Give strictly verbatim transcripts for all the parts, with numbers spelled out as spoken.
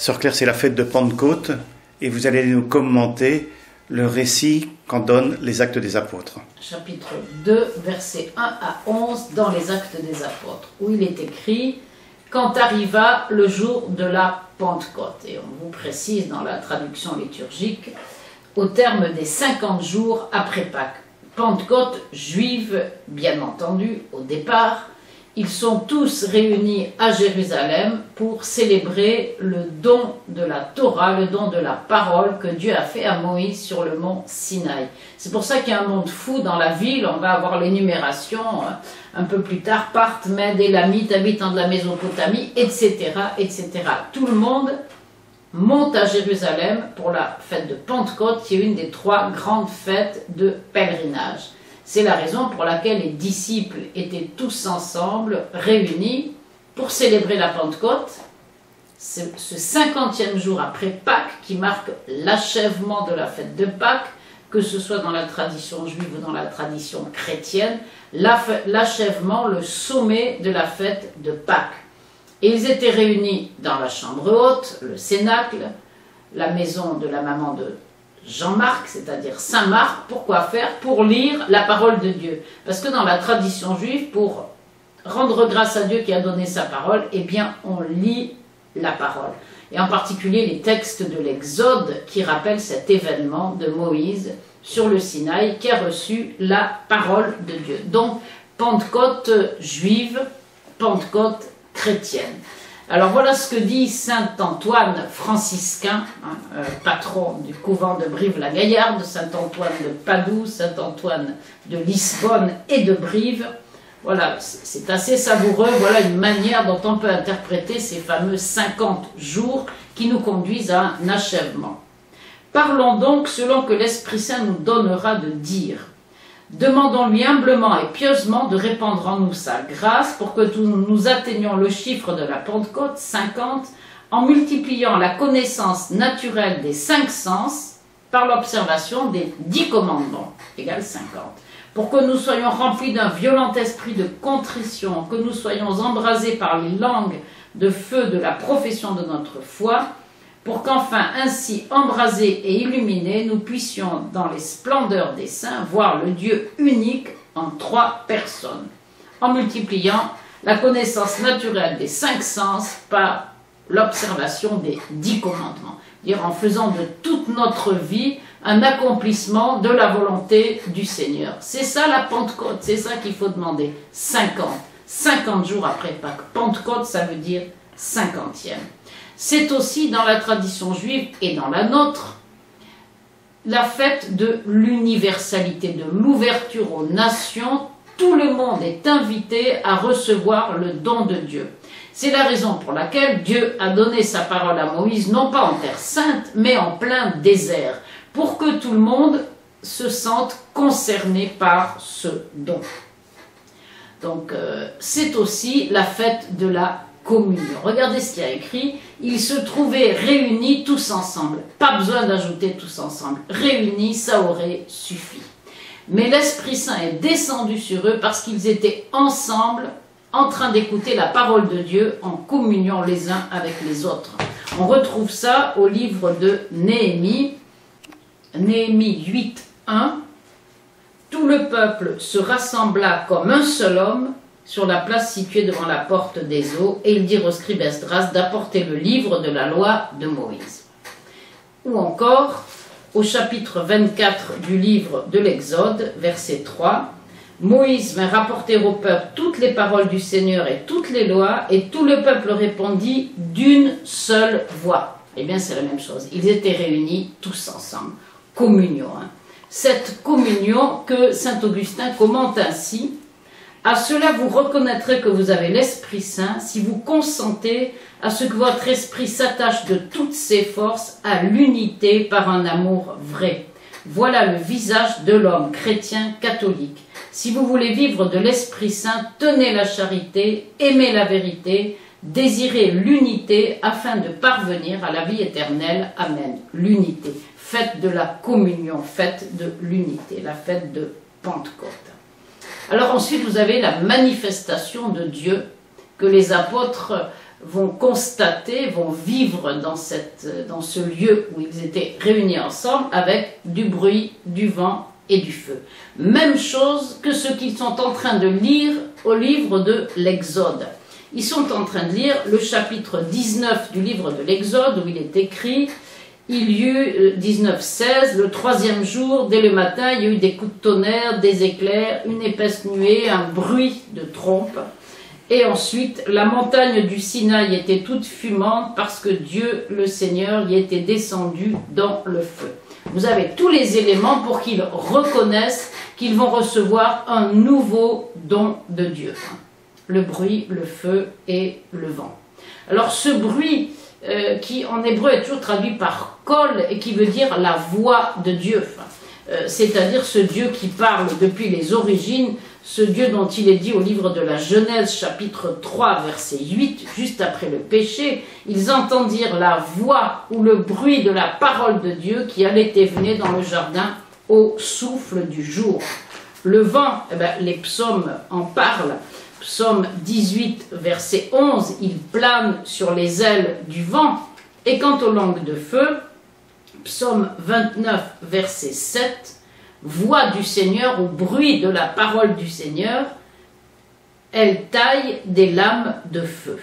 Sœur Claire, c'est la fête de Pentecôte et vous allez nous commenter le récit qu'en donnent les Actes des Apôtres. Chapitre deux, versets un à onze dans les Actes des Apôtres, où il est écrit « Quand arriva le jour de la Pentecôte », et on vous précise dans la traduction liturgique, au terme des cinquante jours après Pâques. Pentecôte juive, bien entendu, au départ, ils sont tous réunis à Jérusalem pour célébrer le don de la Torah, le don de la parole que Dieu a fait à Moïse sur le mont Sinaï. C'est pour ça qu'il y a un monde fou dans la ville. On va avoir l'énumération un peu plus tard, Parthes, Mèdes, Élamites, habitants de la Mésopotamie, et cetera, et cetera. Tout le monde monte à Jérusalem pour la fête de Pentecôte, qui est une des trois grandes fêtes de pèlerinage. C'est la raison pour laquelle les disciples étaient tous ensemble, réunis, pour célébrer la Pentecôte, ce cinquantième jour après Pâques, qui marque l'achèvement de la fête de Pâques, que ce soit dans la tradition juive ou dans la tradition chrétienne, l'achèvement, le sommet de la fête de Pâques. Et ils étaient réunis dans la chambre haute, le cénacle, la maison de la maman de Jean-Marc, c'est-à-dire Saint Marc. Pourquoi faire? Pour lire la parole de Dieu. Parce que dans la tradition juive, pour rendre grâce à Dieu qui a donné sa parole, eh bien, on lit la parole. Et en particulier les textes de l'Exode qui rappellent cet événement de Moïse sur le Sinaï qui a reçu la parole de Dieu. Donc, Pentecôte juive, Pentecôte chrétienne. Alors voilà ce que dit saint Antoine franciscain, hein, euh, patron du couvent de Brive-la-Gaillarde, saint Antoine de Padoue, saint Antoine de Lisbonne et de Brive. Voilà, c'est assez savoureux, voilà une manière dont on peut interpréter ces fameux cinquante jours qui nous conduisent à un achèvement. Parlons donc selon que l'Esprit Saint nous donnera de dire. Demandons-lui humblement et pieusement de répandre en nous sa grâce pour que nous atteignions le chiffre de la Pentecôte, cinquante, en multipliant la connaissance naturelle des cinq sens par l'observation des dix commandements, égale cinquante. Pour que nous soyons remplis d'un violent esprit de contrition, que nous soyons embrasés par les langues de feu de la profession de notre foi, pour qu'enfin, ainsi embrasés et illuminés, nous puissions, dans les splendeurs des saints, voir le Dieu unique en trois personnes, en multipliant la connaissance naturelle des cinq sens par l'observation des dix commandements, c'est-à-dire en faisant de toute notre vie un accomplissement de la volonté du Seigneur. C'est ça la Pentecôte, c'est ça qu'il faut demander. cinquante, cinquante jours après Pâques. Pentecôte, ça veut dire cinquantième. C'est aussi dans la tradition juive et dans la nôtre la fête de l'universalité, de l'ouverture aux nations. Tout le monde est invité à recevoir le don de Dieu. C'est la raison pour laquelle Dieu a donné sa parole à Moïse, non pas en terre sainte, mais en plein désert, pour que tout le monde se sente concerné par ce don. Donc euh, c'est aussi la fête de la communion. Regardez ce qu'il y a écrit. Ils se trouvaient réunis tous ensemble. Pas besoin d'ajouter tous ensemble. Réunis, ça aurait suffi. Mais l'Esprit Saint est descendu sur eux parce qu'ils étaient ensemble en train d'écouter la parole de Dieu en communion les uns avec les autres. On retrouve ça au livre de Néhémie, Néhémie huit, un. Tout le peuple se rassembla comme un seul homme sur la place située devant la porte des eaux, et ils dirent au scribe Esdras d'apporter le livre de la loi de Moïse. Ou encore, au chapitre vingt-quatre du livre de l'Exode, verset trois, Moïse vint rapporter au peuple toutes les paroles du Seigneur et toutes les lois, et tout le peuple répondit d'une seule voix. Eh bien, c'est la même chose. Ils étaient réunis tous ensemble. Communion. Hein. Cette communion que saint Augustin commente ainsi: à cela vous reconnaîtrez que vous avez l'Esprit Saint si vous consentez à ce que votre esprit s'attache de toutes ses forces à l'unité par un amour vrai. Voilà le visage de l'homme chrétien catholique. Si vous voulez vivre de l'Esprit Saint, tenez la charité, aimez la vérité, désirez l'unité afin de parvenir à la vie éternelle. Amen. L'unité. Fête de la communion, fête de l'unité, la fête de Pentecôte. Alors ensuite, vous avez la manifestation de Dieu que les apôtres vont constater, vont vivre dans, cette, dans ce lieu où ils étaient réunis ensemble avec du bruit, du vent et du feu. Même chose que ce qu'ils sont en train de lire au livre de l'Exode. Ils sont en train de lire le chapitre dix-neuf du livre de l'Exode où il est écrit « Il y eut dix-neuf seize, le troisième jour, dès le matin, il y a eu des coups de tonnerre, des éclairs, une épaisse nuée, un bruit de trompe. Et ensuite, la montagne du Sinaï était toute fumante parce que Dieu, le Seigneur, y était descendu dans le feu. » Vous avez tous les éléments pour qu'ils reconnaissent qu'ils vont recevoir un nouveau don de Dieu. Le bruit, le feu et le vent. Alors ce bruit euh, qui en hébreu est toujours traduit par kol et qui veut dire la voix de Dieu, euh, c'est-à-dire ce Dieu qui parle depuis les origines, ce Dieu dont il est dit au livre de la Genèse chapitre trois verset huit, juste après le péché, ils entendirent la voix ou le bruit de la parole de Dieu qui allait et venait dans le jardin au souffle du jour. Le vent, eh ben, les psaumes en parlent. Psaume dix-huit, verset onze, il plane sur les ailes du vent. Et quant aux langues de feu, psaume vingt-neuf, verset sept, voix du Seigneur ou bruit de la parole du Seigneur, elle taille des lames de feu.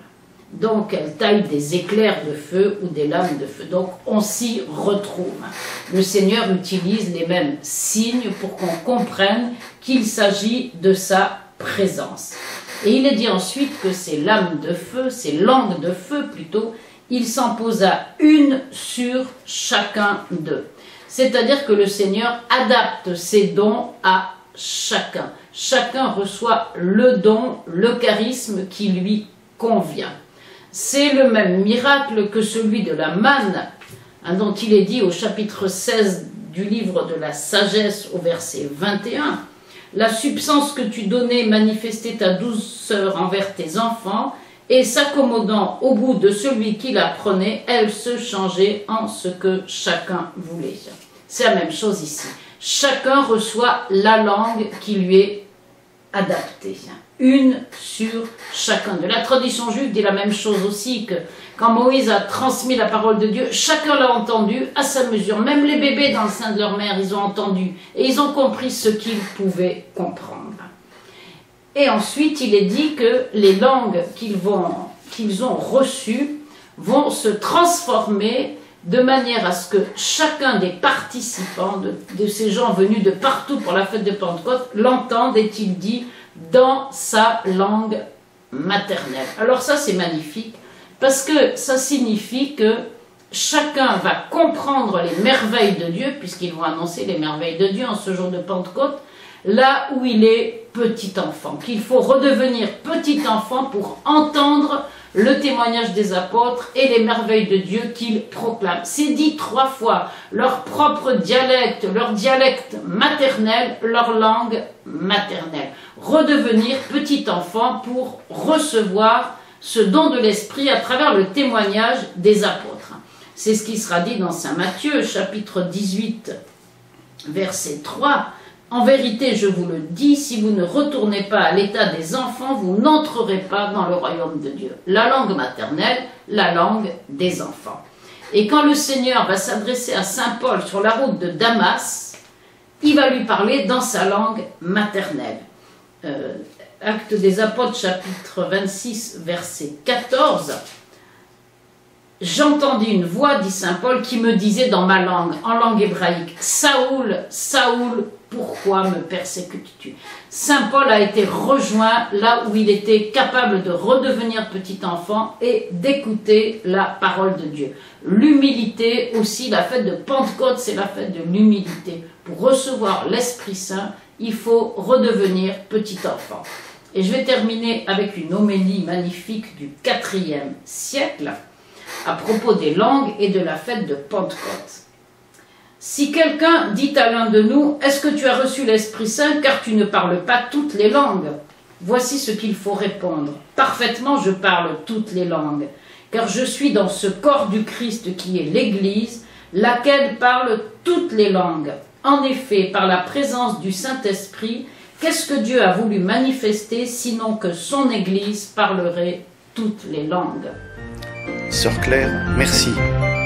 Donc elle taille des éclairs de feu ou des lames de feu. Donc on s'y retrouve. Le Seigneur utilise les mêmes signes pour qu'on comprenne qu'il s'agit de sa présence. Et il est dit ensuite que ces lames de feu, ces langues de feu plutôt, il s'en posa une sur chacun d'eux. C'est-à-dire que le Seigneur adapte ses dons à chacun. Chacun reçoit le don, le charisme qui lui convient. C'est le même miracle que celui de la manne, hein, dont il est dit au chapitre seize du livre de la sagesse au verset vingt et un. La substance que tu donnais manifestait ta douceur envers tes enfants, et s'accommodant au bout de celui qui la prenait, elle se changeait en ce que chacun voulait. C'est la même chose ici. Chacun reçoit la langue qui lui est adaptée. Une sur chacun d'eux. La tradition juive dit la même chose aussi, que quand Moïse a transmis la parole de Dieu, chacun l'a entendu à sa mesure. Même les bébés dans le sein de leur mère, ils ont entendu. Et ils ont compris ce qu'ils pouvaient comprendre. Et ensuite, il est dit que les langues qu'ils vont, qu'ils ont reçues vont se transformer de manière à ce que chacun des participants, de, de ces gens venus de partout pour la fête de Pentecôte, l'entende, est-il dit, dans sa langue maternelle. Alors ça, c'est magnifique, parce que ça signifie que chacun va comprendre les merveilles de Dieu, puisqu'ils vont annoncer les merveilles de Dieu en ce jour de Pentecôte, là où il est petit enfant, qu'il faut redevenir petit enfant pour entendre le témoignage des apôtres et les merveilles de Dieu qu'ils proclament. C'est dit trois fois, leur propre dialecte, leur dialecte maternel, leur langue maternelle. Redevenir petit enfant pour recevoir ce don de l'Esprit à travers le témoignage des apôtres. C'est ce qui sera dit dans saint Matthieu, chapitre dix-huit, verset trois. En vérité, je vous le dis, si vous ne retournez pas à l'état des enfants, vous n'entrerez pas dans le royaume de Dieu. La langue maternelle, la langue des enfants. Et quand le Seigneur va s'adresser à saint Paul sur la route de Damas, il va lui parler dans sa langue maternelle. Euh, Actes des Apôtres, chapitre vingt-six, verset quatorze. J'entendis une voix, dit saint Paul, qui me disait dans ma langue, en langue hébraïque, Saoul, Saoul, pourquoi me persécutes-tu? Saint Paul a été rejoint là où il était capable de redevenir petit enfant et d'écouter la parole de Dieu. L'humilité aussi, la fête de Pentecôte, c'est la fête de l'humilité. Pour recevoir l'Esprit Saint, il faut redevenir petit enfant. Et je vais terminer avec une homélie magnifique du quatrième siècle à propos des langues et de la fête de Pentecôte. Si quelqu'un dit à l'un de nous, « Est-ce que tu as reçu l'Esprit Saint car tu ne parles pas toutes les langues ?» Voici ce qu'il faut répondre. « Parfaitement, je parle toutes les langues, car je suis dans ce corps du Christ qui est l'Église, laquelle parle toutes les langues. En effet, par la présence du Saint-Esprit, qu'est-ce que Dieu a voulu manifester sinon que son Église parlerait toutes les langues. Sœur Claire, merci.